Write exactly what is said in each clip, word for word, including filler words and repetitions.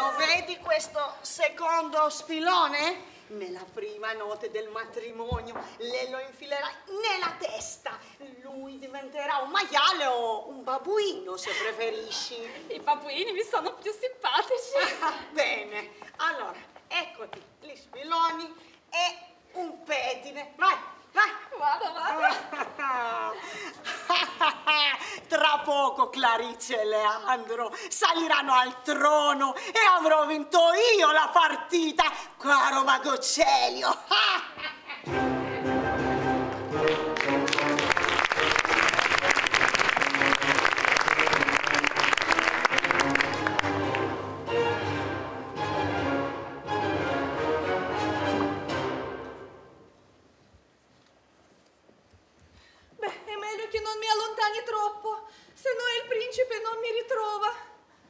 Lo vedi questo secondo sfilone? Nella prima notte del matrimonio le lo infilerai nella testa. Lui diventerà un maiale o un babuino, se preferisci. I babuini mi sono più simpatici. Ah, bene, allora, eccoti gli sfiloni e un pettine. Vai, vai. Vado, vado. Tra poco Clarice e Leandro saliranno al trono e avrò vinto io la partita, caro mago Celio. Beh, è meglio che non mi allontani troppo, se no il principe non mi ritrova.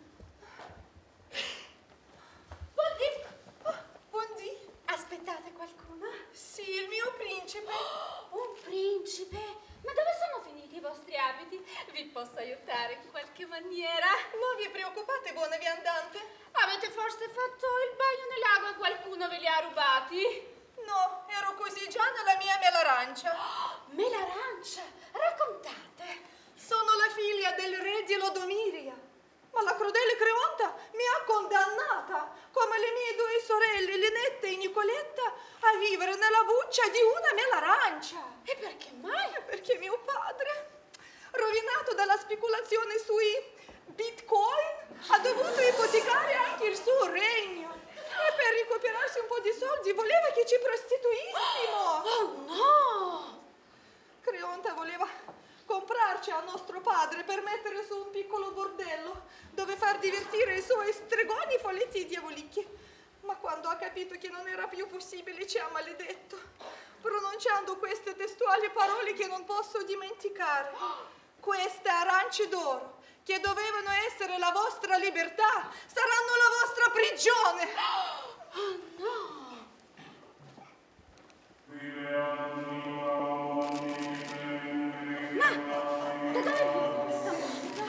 Buondì. Oh, buondì. Aspettate qualcuno? Sì, il mio principe. Oh, un principe? Ma dove sono finiti i vostri abiti? Vi posso aiutare in qualche maniera? Non vi preoccupate, buona viandante. Avete forse fatto il bagno nel lago e qualcuno ve li ha rubati? No, ero così già nella mia melarancia. Oh, melarancia? Raccontate. Sono la figlia del re di Lodomiria, ma la crudele Creonta mi ha condannata, come le mie due sorelle Linetta e Nicoletta, a vivere nella buccia di una melarancia. E perché mai? Perché mio padre, rovinato dalla speculazione sui bitcoin, ha dovuto ipotecare anche il suo regno. E per recuperarsi un po' di soldi voleva che ci prostituissimo. Oh no! Creonta voleva comprarci a nostro padre per mettere su un piccolo bordello dove far divertire i suoi stregoni, folletti e diavolicchi. Ma quando ha capito che non era più possibile ci ha maledetto, pronunciando queste testuali parole che non posso dimenticare. Queste arance d'oro, che dovevano essere la vostra libertà, saranno la vostra prigione. Oh no! Ma da dove viene questa musica?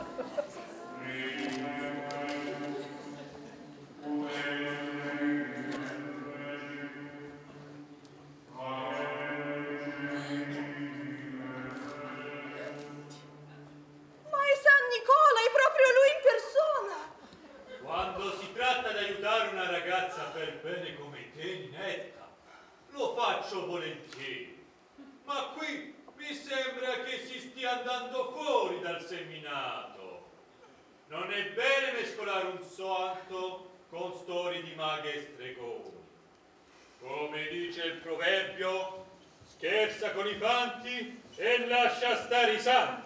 Ma è San Nicola, è proprio lui in persona. Quando si tratta di aiutare una ragazza per bene come te, Ninetta, lo faccio volentieri. Ma qui mi sembra che si stia andando fuori dal seminato. Non è bene mescolare un santo con storie di maghe e stregoni. Come dice il proverbio, scherza con i fanti e lascia stare i santi.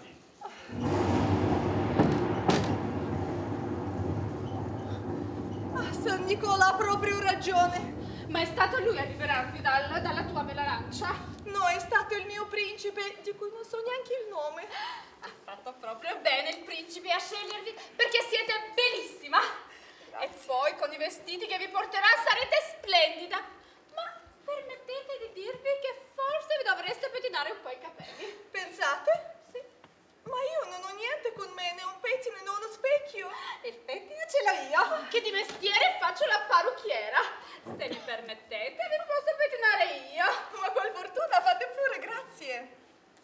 Ah, San Nicola ha proprio ragione. Ma è stato lui a liberarti dal- dalla tua melarancia? No, è stato il mio principe, di cui non so neanche il nome. Ha fatto proprio bene il principe a scegliervi, perché siete bellissima. E poi con i vestiti che vi porterà sarete splendida. Ma permettete di dirvi che forse vi dovreste pettinare un po' i capelli. Pensate? Sì. Ma io non ho niente con me, né un pettine né uno specchio. Il pettine ce l'ho io, che di mestiere faccio la parrucchiera. Se mi permettete vi posso pettinare io. Ma qual fortuna, fate pure, grazie.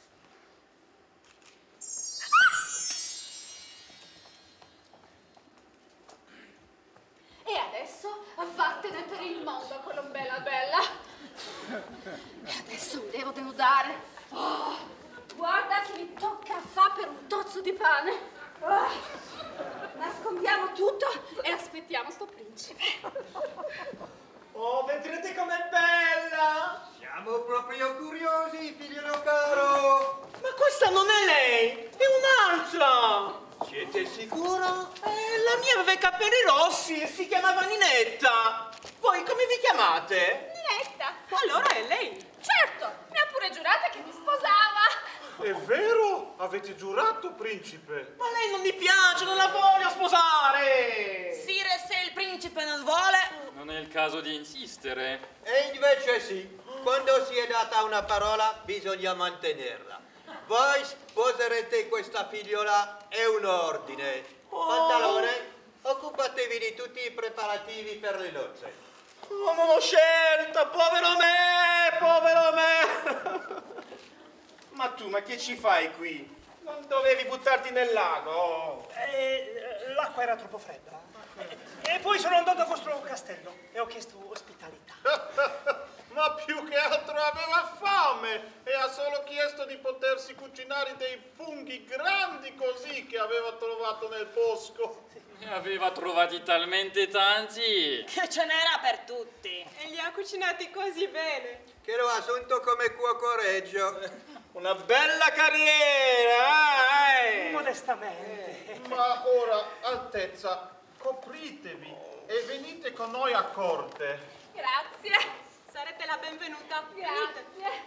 E adesso vattene per il mondo, Colombella bella. E adesso mi devo denudare. Oh, guarda che mi tocca fa per un tozzo di pane. Oh, nascondiamo tutto e aspettiamo sto principe. Oh, vedrete com'è bella! Siamo proprio curiosi, figliolo caro! Ma questa non è lei, è un'altra! Siete sicuro? Eh, la mia aveva i capelli rossi e si chiamava Ninetta! Voi come vi chiamate? Ninetta. Allora è lei! Certo, mi ha pure giurato che mi sposava. È vero? Avete giurato, principe? Ma lei non mi piace, non la voglio sposare! Sire, se il principe non vuole... Non è il caso di insistere. E invece sì, quando si è data una parola bisogna mantenerla. Voi sposerete questa figliola, è un ordine. Oh. Pantalone? occupatevi di tutti i preparativi per le nozze. Oh, non ho scelta, povero me, povero me. Ma tu, ma che ci fai qui? Non dovevi buttarti nel lago. Eh, l'acqua era troppo fredda. E poi sono andato a questo castello e ho chiesto ospitalità. Ma più che altro aveva fame e ha solo chiesto di potersi cucinare dei funghi grandi così che aveva trovato nel bosco. Ne aveva trovati talmente tanti. Che ce n'era per tutti. E li ha cucinati così bene. Che l'ho assunto come cuoco reggio. Una bella carriera, eh! Modestamente. Ma ora, Altezza, copritevi e venite con noi a corte. Grazie. Sarete la benvenuta. Grazie.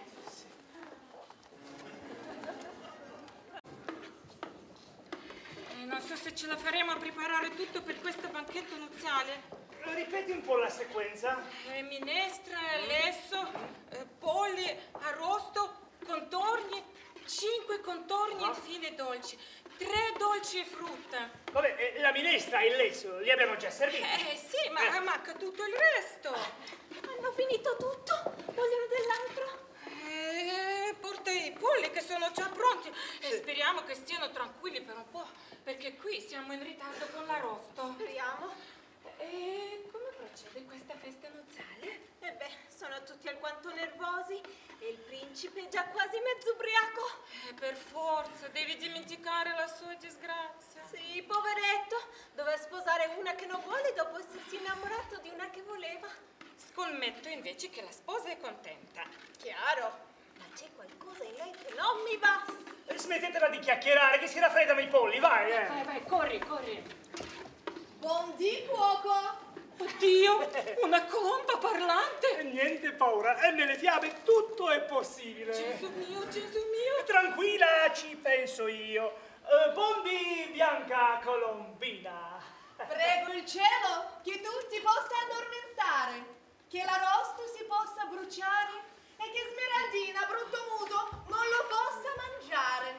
Non so se ce la faremo a preparare tutto per questo banchetto nuziale. Ripeti un po' la sequenza. Eh, minestra, lesso, eh, polli, arrosto, contorni, cinque contorni e infine dolci. Tre dolci e frutta. Vabbè, eh, la minestra e il lesso li abbiamo già serviti. Eh sì, ma Eh. manca tutto il resto. Hanno finito tutto? Vogliono dell'altro? Eh, porta i polli che sono già pronti e speriamo che stiano tranquilli per un po', perché qui siamo in ritardo con l'arrosto. Speriamo. E come procede questa festa nuziale? E beh, sono tutti alquanto nervosi e il principe è già quasi mezzo ubriaco. Eh, per forza, devi dimenticare la sua disgrazia. Sì, poveretto, doveva sposare una che non vuole dopo essersi innamorato di una che voleva. Scommetto invece che la sposa è contenta. Chiaro, ma c'è qualcosa in lei che non mi va. Eh, Smettetela di chiacchierare, che si raffreddano i polli, vai, eh. Vai, vai, corri, corri. Buon dì, cuoco. Oddio, una colomba parlante! E niente paura, e nelle fiabe tutto è possibile. Gesù mio, Gesù mio! Tranquilla, ci penso io. Eh, buon dì, Bianca Colombina. Prego il cielo che tu ti possa addormentare, che l'arrosto si possa bruciare e che Smeraldina, brutto muso, non lo possa mangiare.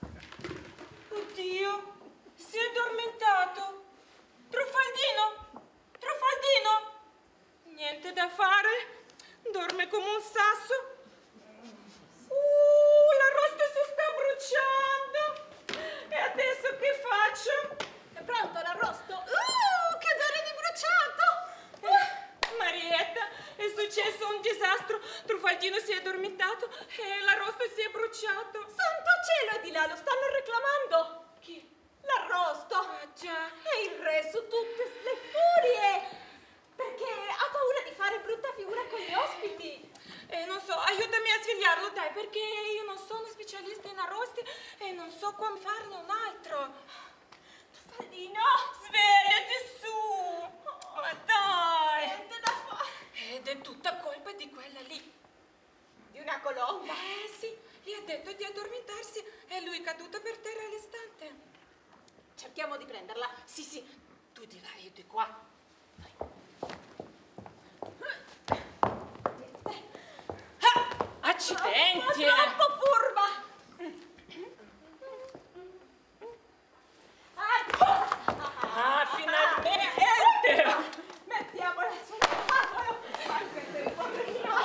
Oddio, si è addormentato! Truffaldino! Truffaldino! Niente da fare, dorme come un sasso. Uh, l'arrosto si sta bruciando! E adesso che faccio? È pronto l'arrosto? Uh, che odore di bruciato! Eh, Marietta, è successo un disastro. Truffaldino si è addormentato e l'arrosto si è bruciato. Santo cielo, di là lo stanno reclamando. Chi? L'arrosto. Ah, già. E il re su tutte le furie. Perché ha paura di fare brutta figura con gli ospiti. Eh, non so, aiutami a svegliarlo, dai, perché io non sono specialista in arrosti e non so come farne un altro. Truffaldino. Svegliati su! Ma dai! Niente da fare. Ed è tutta colpa di quella lì. Di una colomba. Eh sì, gli ha detto di addormentarsi e lui è caduto per terra all'istante. Cerchiamo di prenderla. Sì, sì, tu di là, io di qua. Ah, accidenti! È troppo furba. Ah, finalmente! Mettiamola sul tavolo. Anche se il poverino.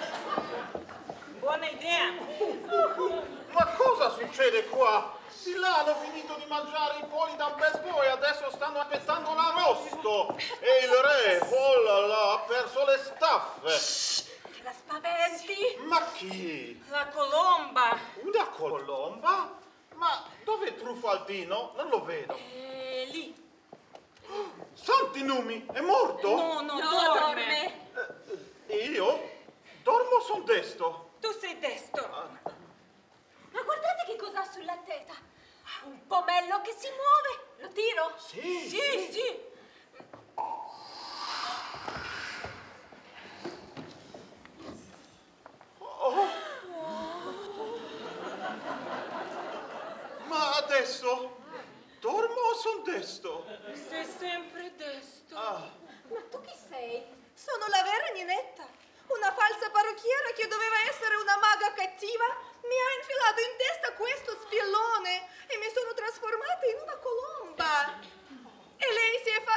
Buona idea! Ma cosa succede qua? Di là hanno finito di mangiare i polli da un bel po' e adesso stanno aspettando l'arrosto. E il re, oh là là, ha perso le staffe. Che la spaventi. Ma chi? La colomba! Una colomba? Ma dov'è Truffaldino? Non lo vedo. È lì. Santi numi, è morto? No, no, No, dorme. dorme. Eh, io? Dormo son desto. Tu sei destro. Ma guardate che cosa ha sulla testa. Un pomello che si muove. Lo tiro? Sì, Sì, sì. Oh. Ma adesso dormo o son desto? Sei sempre destro. Ah, Ma tu chi sei? Sono la vera Ninetta, una falsa parrucchiera che doveva essere una maga cattiva. Mi ha infilato in testa questo spillone e mi sono trasformata in una colomba. E lei si è fatta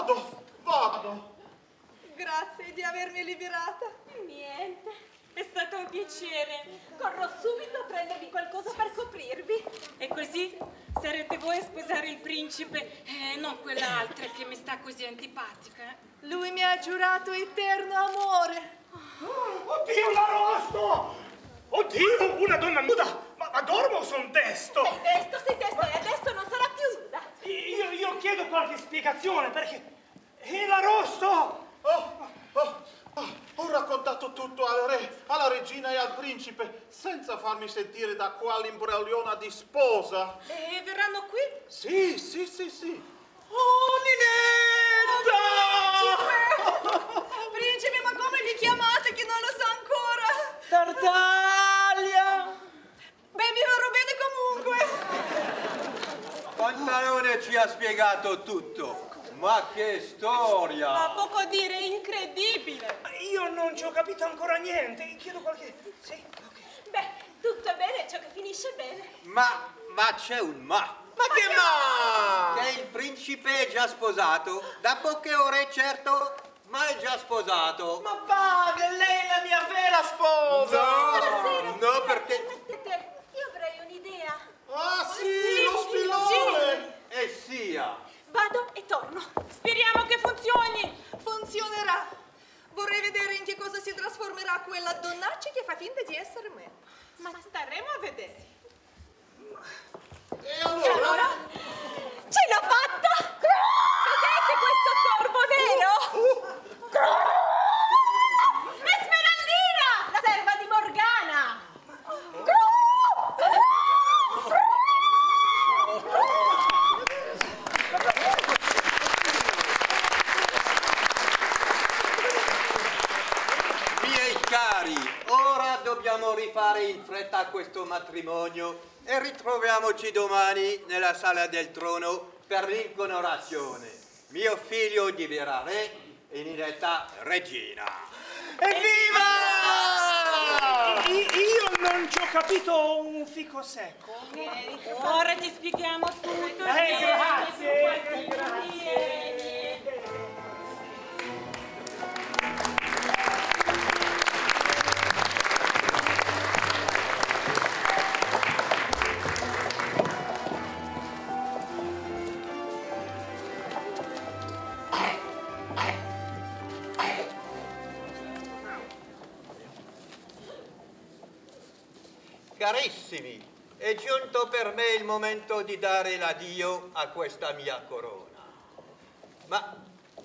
vado, vado. Grazie di avermi liberata. Niente, è stato un piacere. Corro subito a prendervi qualcosa per coprirvi. E così sarete voi a sposare il principe e non quell'altra che mi sta così antipatica. Lui mi ha giurato eterno amore. Oddio, l'arrosto! Oddio, una donna nuda! Ma, ma dormo su un testo! Sei testo, sei testo e adesso non sarà più nuda. Io, io chiedo qualche spiegazione perché... E l'arrosto! Oh, oh, oh, ho raccontato tutto al re, alla regina e al principe, senza farmi sentire da qua l'imbrogliona di sposa. E verranno qui? Sì, sì, sì, sì. Oh, Ninetta! Principe, ma come vi chiamate che non lo so ancora? Tartaglia! Beh, mi vorrò bene comunque. Pantalone ci ha spiegato tutto. Ma che storia! Ma poco dire, incredibile. Ma io non ci ho capito ancora niente. Chiedo qualche... Sì, ok. Beh, tutto è bene ciò che finisce bene. Ma, ma c'è un ma. Ma che ma? Che il principe è già sposato. Da poche ore, certo, ma è già sposato. Ma padre, lei è la mia vera sposa! No, no, perché... Permettete, io avrei un'idea. Ah, sì, sì, lo sì, spillone! E sia. Vado e torno. Speriamo che funzioni. Funzionerà. Vorrei vedere in che cosa si trasformerà quella donnaccia che fa finta di essere me. Ma staremo a vedere. E E allora? allora? Ce l'ho fatta! Vedete questo corvo nero? Esmeraldina! La serva di Morgana! Miei cari, ora dobbiamo rifare in fretta questo matrimonio e ritroviamoci domani nella sala del trono per l'incoronazione. Mio figlio diventerà re e Ninetta regina. Evviva! I- io non ci ho capito un fico secco. Ora ti spieghiamo tutto. Eh, grazie, Vieni, grazie. vieni. Carissimi, è giunto per me il momento di dare l'addio a questa mia corona. Ma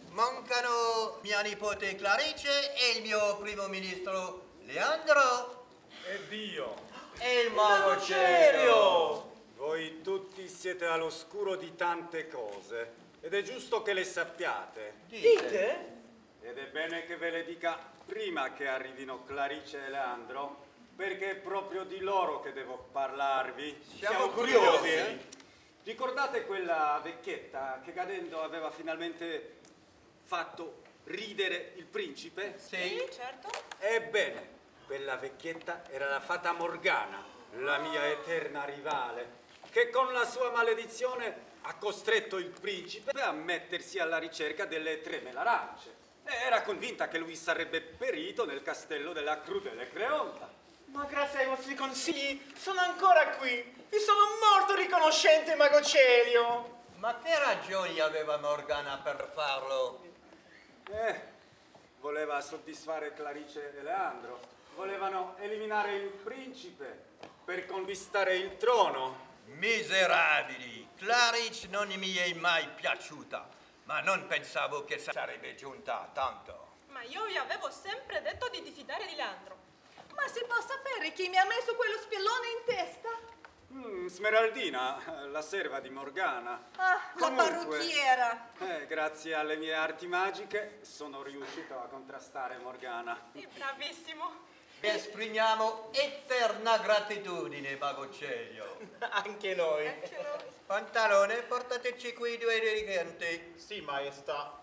mancano mia nipote Clarice e il mio primo ministro Leandro Ed io. e il mago Cerio. Voi tutti siete all'oscuro di tante cose ed è giusto che le sappiate. Dite? Ed è bene che ve le dica prima che arrivino Clarice e Leandro, perché è proprio di loro che devo parlarvi. Siamo curiosi, curiosi. eh? Ricordate quella vecchietta che cadendo aveva finalmente fatto ridere il principe? Sì. Certo. Ebbene, quella vecchietta era la fata Morgana, la mia eterna rivale, che con la sua maledizione ha costretto il principe a mettersi alla ricerca delle tre melarance. E era convinta che lui sarebbe perito nel castello della crudele Creonta. Ma grazie ai vostri consigli sono ancora qui. Vi sono molto riconoscente, mago Celio. Ma che ragioni aveva Morgana per farlo? Eh, voleva soddisfare Clarice e Leandro. Volevano eliminare il principe per conquistare il trono. Miserabili! Clarice non mi è mai piaciuta, ma non pensavo che sarebbe giunta a tanto. Ma io vi avevo sempre detto di diffidare di Leandro. Ma si può sapere chi mi ha messo quello spillone in testa? Mm, Smeraldina, la serva di Morgana. Ah, la Comunque, parrucchiera. Eh, grazie alle mie arti magiche sono riuscito a contrastare Morgana. Sì, bravissimo. Esprimiamo eterna gratitudine, mago Celio. Anche noi. Pantalone, portateci qui due dirigenti. Sì, maestà.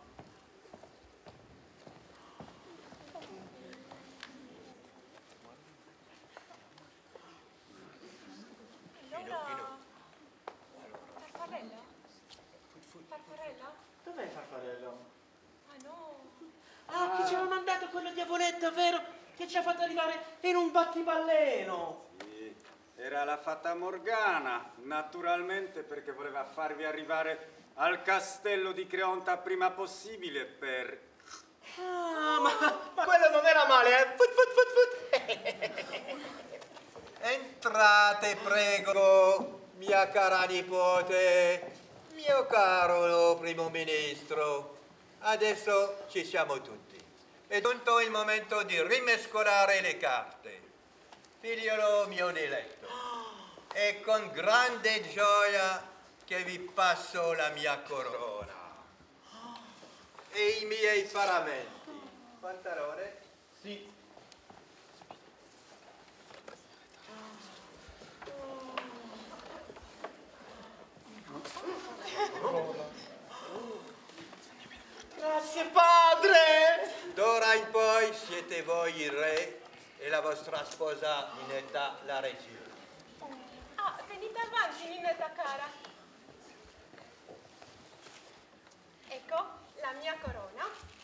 Allora, Farfarella? Farfarella? Dov'è il farfarello? Ah no. Ah, chi ci aveva mandato quello diavoletto, vero? Che ci ha fatto arrivare in un battiballeno. Sì, era la fata Morgana, naturalmente perché voleva farvi arrivare al castello di Creonta prima possibile per... Ah, ma, ma quello non era male, eh? Fut, fut, fut, fut. Entrate, prego, mia cara nipote, mio caro primo ministro. Adesso ci siamo tutti. È giunto il momento di rimescolare le carte. Figliolo mio diletto, è con grande gioia che vi passo la mia corona e i miei paramenti. Pantalone? Sì. Grazie, padre! D'ora in poi siete voi il re e la vostra sposa Ninetta la regina. Ah, venite avanti, Ninetta cara. Ecco la mia corona.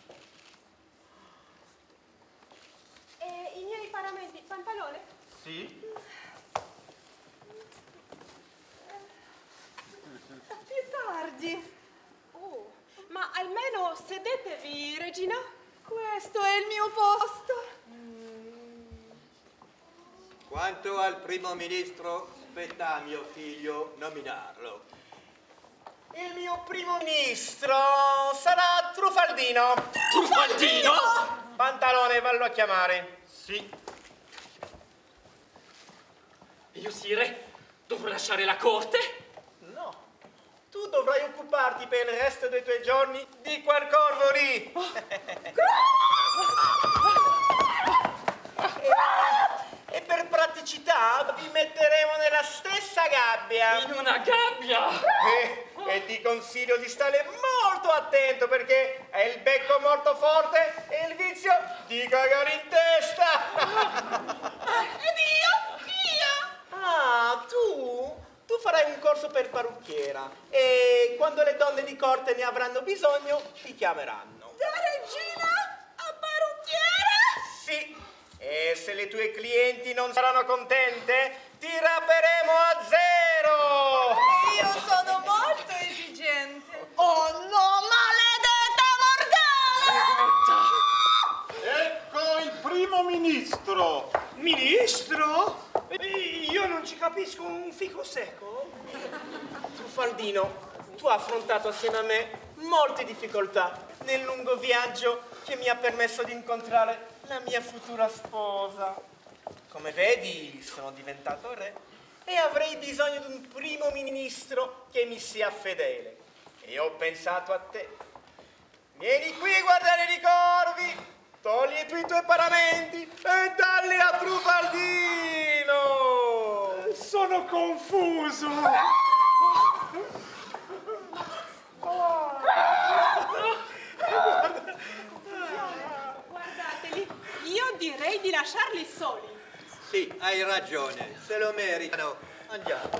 E i miei paramenti. Pantalone? Sì. Più tardi. Oh, ma almeno sedetevi, regina. Questo è il mio posto. Quanto al primo ministro, spetta a mio figlio nominarlo. Il mio primo ministro sarà Trufaldino. Trufaldino? Pantalone, vallo a chiamare. Sì. Io, sire, dovrò lasciare la corte? No. Tu dovrai occuparti per il resto dei tuoi giorni di quel corvo lì. e, e per praticità vi metteremo nella stessa gabbia. In una gabbia? E, e ti consiglio di stare molto attento perché hai il becco molto forte e il vizio di cagare in testa. Ed io? Io? Ah, tu? Tu farai un corso per parrucchiera e quando le donne di corte ne avranno bisogno ti chiameranno. Da regina a parrucchiera? Sì, e se le tue clienti non saranno contente ti rapperemo a zero. Io sono molto esigente. Oh no, maledetta Morgana! Ecco il primo ministro. Ministro? Io non ci capisco un fico secco. Trufaldino, tu hai affrontato assieme a me molte difficoltà nel lungo viaggio che mi ha permesso di incontrare la mia futura sposa. Come vedi, sono diventato re e avrei bisogno di un primo ministro che mi sia fedele. E ho pensato a te. Vieni qui a guardare i corvi, togli tu i tuoi paramenti e dalli a Trufaldino. Sono confuso. Guardateli, io direi di lasciarli soli. Sì, hai ragione, se lo meritano. Andiamo.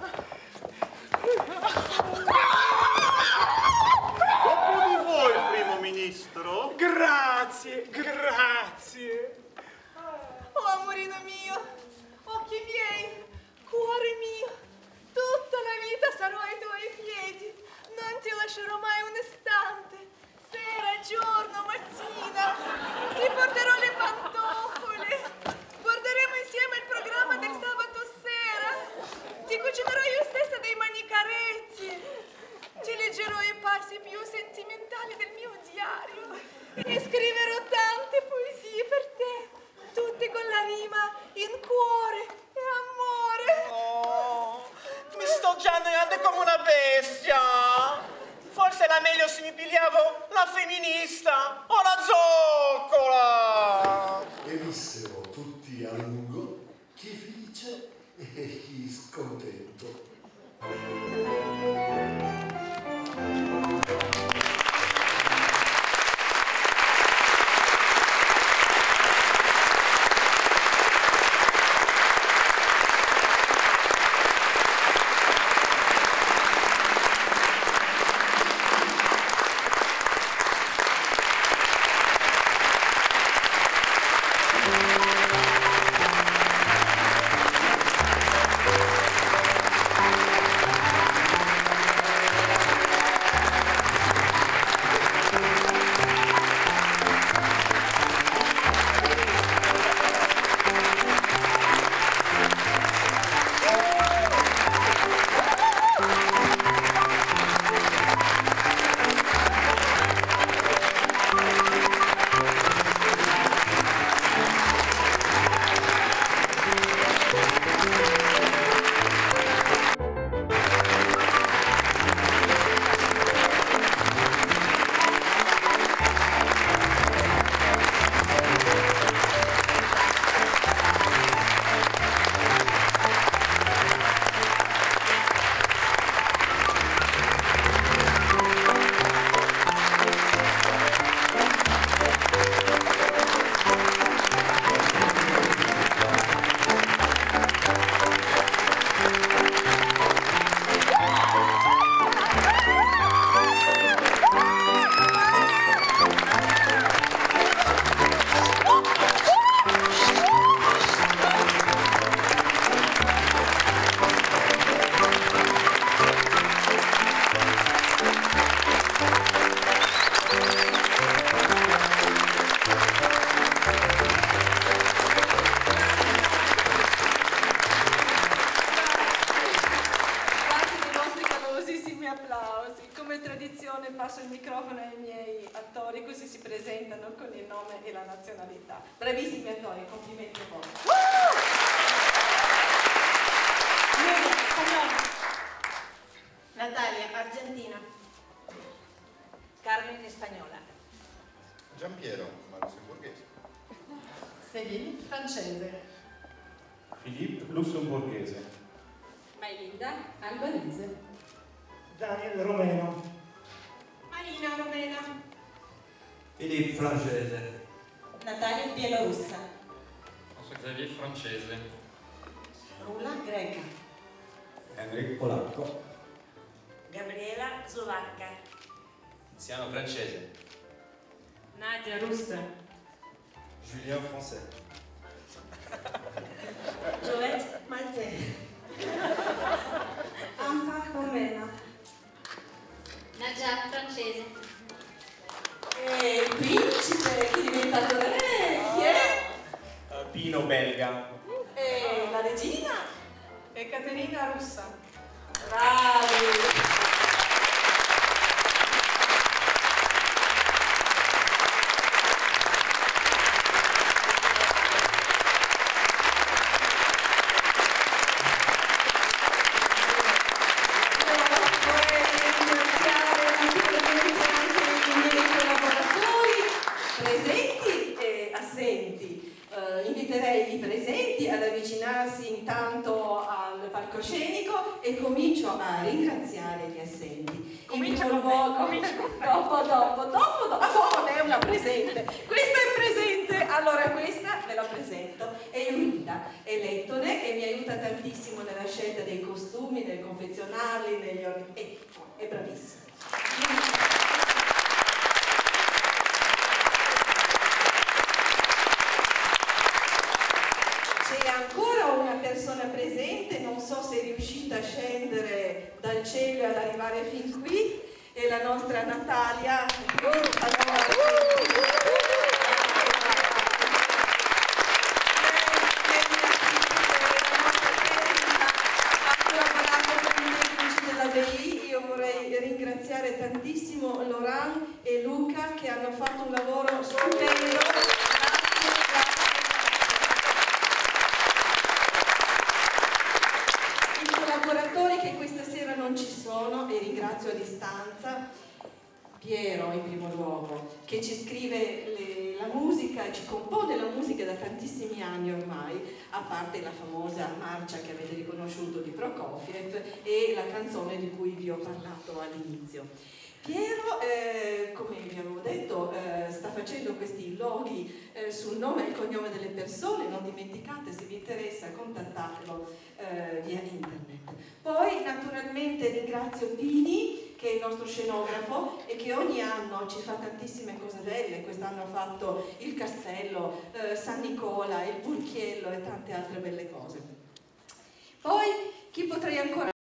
Dopo di voi, primo ministro. Grazie, grazie. Oh, amorino mio, occhi miei, cuore mio, tutta la vita sarò ai tuoi piedi. Non ti lascerò mai un istante. Sera, giorno, mattina, ti porterò le pantofole. Guarderemo insieme il programma del sabato sera. Ti cucinerò io stessa dei manicaretti. Ti leggerò i passi più sentimentali del mio diario. E scriverò tante poesie per te, tutte con la rima in cuore e amore. Oh, mi sto già annoiando come una bestia. Forse era meglio se mi pigliavo la femminista o la zoccola. E vissero tutti a lungo, chi felice e chi scontento. come tradizione passo il microfono ai miei attori, così si presentano con il nome e la nazionalità. Bravissimi attori, complimenti a voi. Natalia, Argentina. Carmen, spagnola. Giampiero, ma lussemburghese. Céline, francese. Philippe, lussemburghese. Mailinda, albanese. Daniel, romeno. Marina, romena. Philippe, francese. Natalia, bielorussa. Xavier, francese. Rula, greca. Enrico, polacco. Gabriela, slovacca. Tiziano, francese. Nadia, russa. Julien, français. Giolette, maltese. Anfa, romena. Nadia, francese. E il principe che è diventato re, chi è? Uh, Pino, belga. E la regina? E Caterina, russa. Bravi! Inviterei i presenti ad avvicinarsi intanto al palcoscenico e comincio a ringraziare gli assenti. Comincia in con primo luogo, me, comincia con me. dopo, dopo, dopo, dopo, ah, no, non è una presente. Questa è presente, allora questa ve la presento. È Iulda, è lettone e mi aiuta tantissimo nella scelta dei costumi, nel confezionarli, negli or- è, è bravissima. C'è ancora una persona presente, non so se è riuscita a scendere dal cielo e ad arrivare fin qui, è la nostra Natalia. Ha collaborato con i tecnici della B I, io vorrei ringraziare tantissimo Laurent e Luca che hanno fatto un lavoro stupendo. Collaboratori che questa sera non ci sono e ringrazio a distanza, Piero in primo luogo, che ci scrive le, la musica e ci compone la musica da tantissimi anni ormai, a parte la famosa marcia che avete riconosciuto di Prokofiev e la canzone di cui vi ho parlato all'inizio. Piero, eh, come vi avevo detto, eh, sta facendo questi loghi eh, sul nome e il cognome delle persone, non dimenticate, se vi interessa contattatelo eh, via internet. Poi naturalmente ringrazio Dini, che è il nostro scenografo e che ogni anno ci fa tantissime cose belle, quest'anno ha fatto il castello, eh, San Nicola, il Burchiello e tante altre belle cose. Poi chi potrei ancora